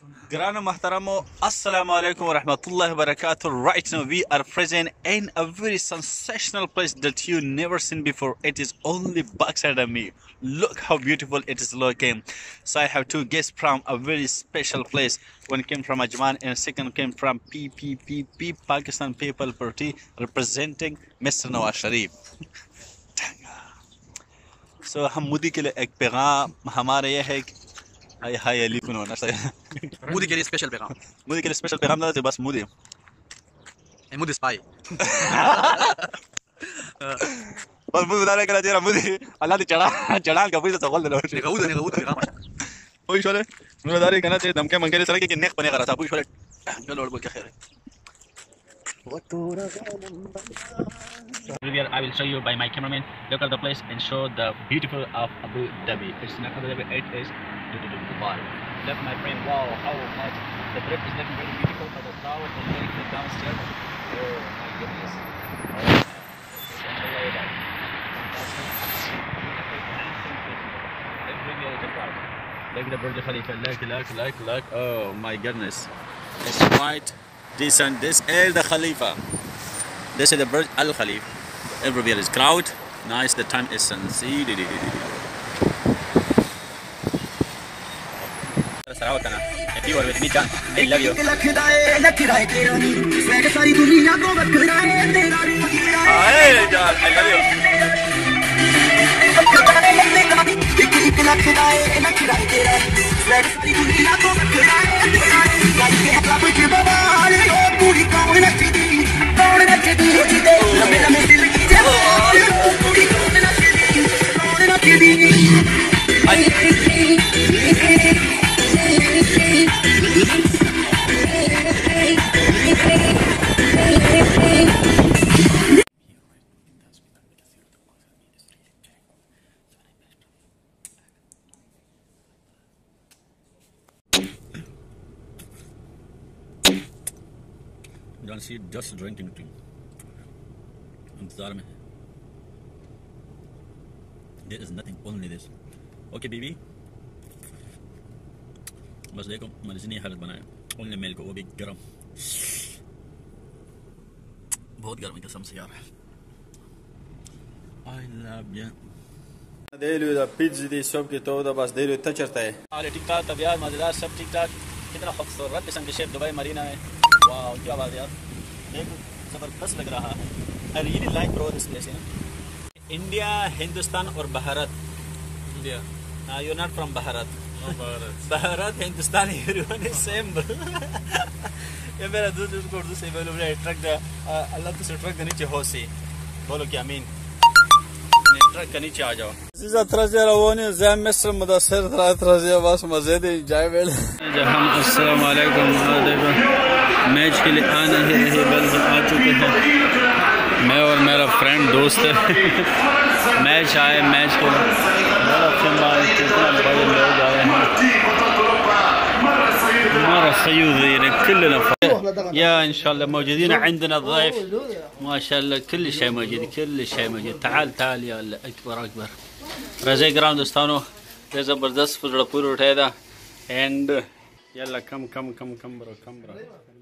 Grana Mahtaramo, Assalamu alaikum wa rahmatullahi wa barakatuh. Right now we are present in a very sensational place that you never seen before. It is only backside of me. Look how beautiful it is looking. So I have two guests from a very special place. One came from Ajman and second came from PPPP, Pakistan People Party, representing Mr. Nawaz Sharif. So हम मोदी के लिए एक पैगाम हमारे ये है हाय हाय अली कौन होना चाहिए मोदी के लिए स्पेशल पैगाम ना तो बस मोदी मोदी स्पाई बस मुझे बता रहे करा तेरा मोदी अल्लाह ने चढ़ा का पैसा सवाल देना negaudo पैगाम ओए शोले मुझे बता रहे कहना चाहिए धमके मंगे सर के नेक बने करा था अबू शोले चलो और बोल क्या खैर है Here I will show you by my cameraman. Look at the place and show the beautiful of Abu Dhabi. It's not Abu Dhabi, it is Dubai. Look my friend, wow, how much the trip is looking very beautiful for the tower and very good downstairs. Oh my goodness. Look the Burj Khalifa, look. Oh my goodness. It's quite decent. This is the Khalifa. This is the Burj Al Khalifa. Everywhere is crowd. Nice. The time is sunset. If you are with me, John, I love you. Hey, John, I love Don't see just drinking tea. इंतजार में there is nothing only this. Okay baby, बस देखो मर्जी हालत बनाए only mail को वो भी गर्म बहुत गर्म है कसम से यार. I love you. देलू दा पिज्जा दी सब के तो दा बस देलू इतना चलता है. हाल ठीक ठाक तबीयत मजेदार सब ठीक ठाक. कितना खूबसूरत किस्म के शेप दुबई मरीना है. वाह क्या बात है यार. देखो जबरदस्त लग रहा है. I really like bro this place. India, Hindustan और Bharat. India. You're not from Bharat. No Bharat. Bharat, Hindustan, everyone is same. ये मेरा दूसरे को उर्दू से बोलो मेरा ट्रक दा अल्लाह तुझे ट्रक के नीचे हो सी बोलो क्या मीन ट्रक के नीचे आ जाओ. Size trazia ravoni zam Mr. Mudassir trazia बस मजे दे जाए बेल. हम अस्सलाम वालेकुम मैच के लिए आने ही रहे बल्कि आ चुके हैं. मैं और मेरा फ्रेंड दोस्त है. मैच आए मैच के बड़ा अच्छा कितना बड़े लोग आए हैं. مرة خيوذين كلنا يا إن شاء الله موجودين عندنا ضيف ما شاء الله كل شيء موجود. تعال يا الله أكبر رزق ग्राउंड दोस्तों ये ज़बरदस्त फुल पूरा उठाया था एंड यल्ला कम ब्रो